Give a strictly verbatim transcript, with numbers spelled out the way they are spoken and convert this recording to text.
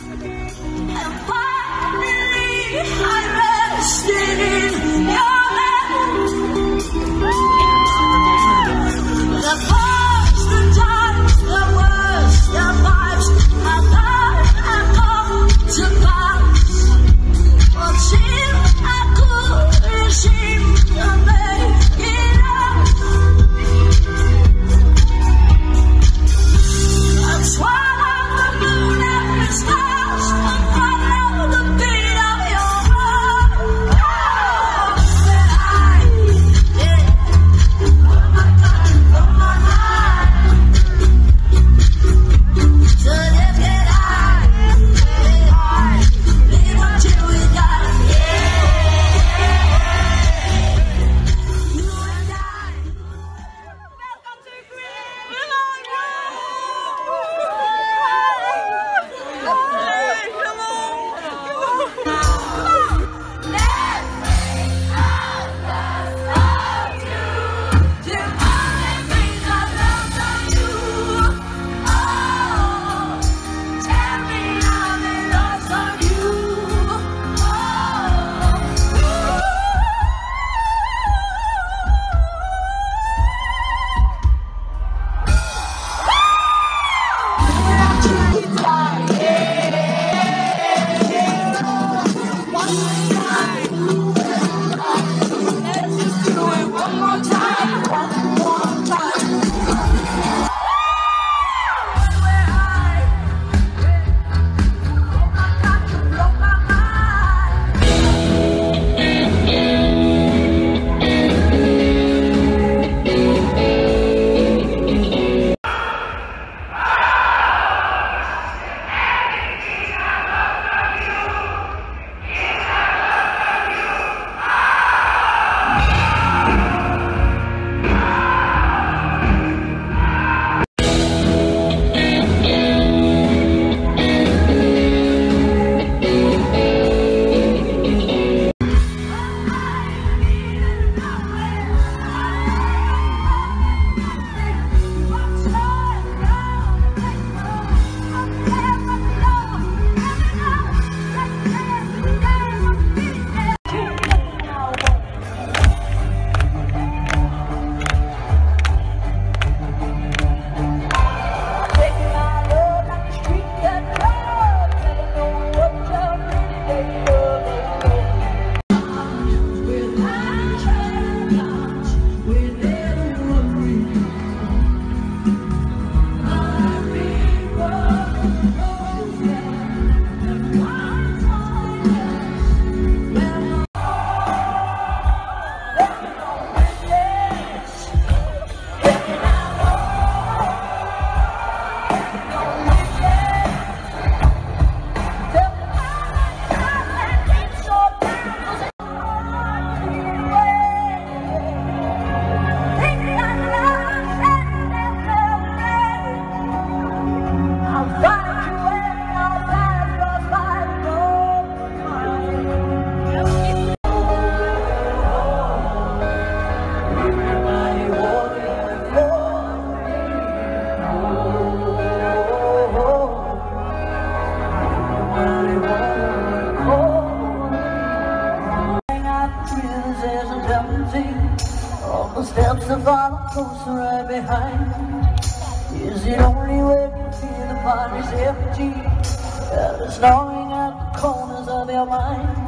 And finally I rested in your lap. The past, the times, the words, the vibes, I thought I'd come to pass. But seem I couldn't seem to make it up. That's why the moon and the stars will follow the beat of your heart. Oh, I, yeah. Oh my God, oh my God. So let's get high, get high, live until we die. Yeah, you and I. Welcome to the steps to follow closer right behind. Is it only when you feel the body's empty, that is gnawing at the corners of your mind?